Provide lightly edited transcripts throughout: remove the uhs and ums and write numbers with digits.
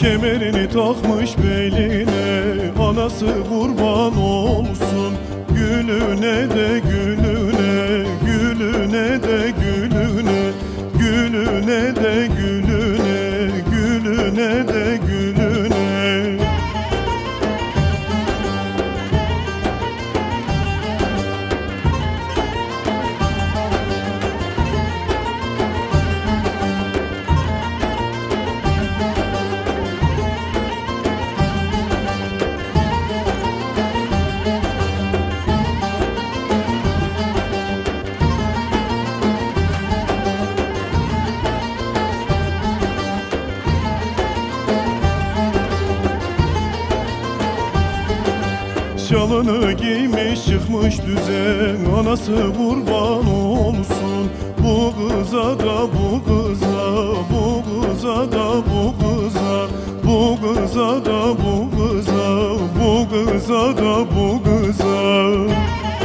Kemerini takmış beline, anası kurban olsun. Gülüne de gülüne, gülüne de gülüne, gülüne de gülüne, gülüne de gülüne. Şalını giymiş çıkmış düzen, anası kurban olsun. Bu kıza da bu kıza, bu kıza da bu kıza, bu kıza da bu kıza, bu kıza da bu kıza.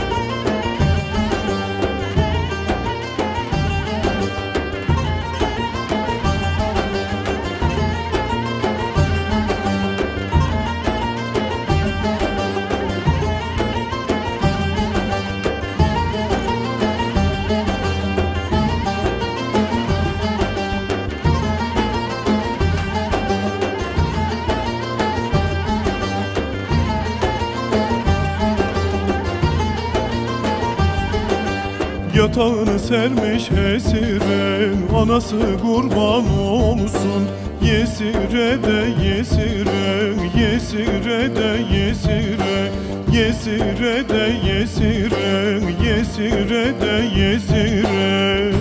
Yatağını sermiş hesiren, anası kurban olsun. Yesire de yesiren, yesire de yesiren, yesire de yesiren, yesire de yesiren.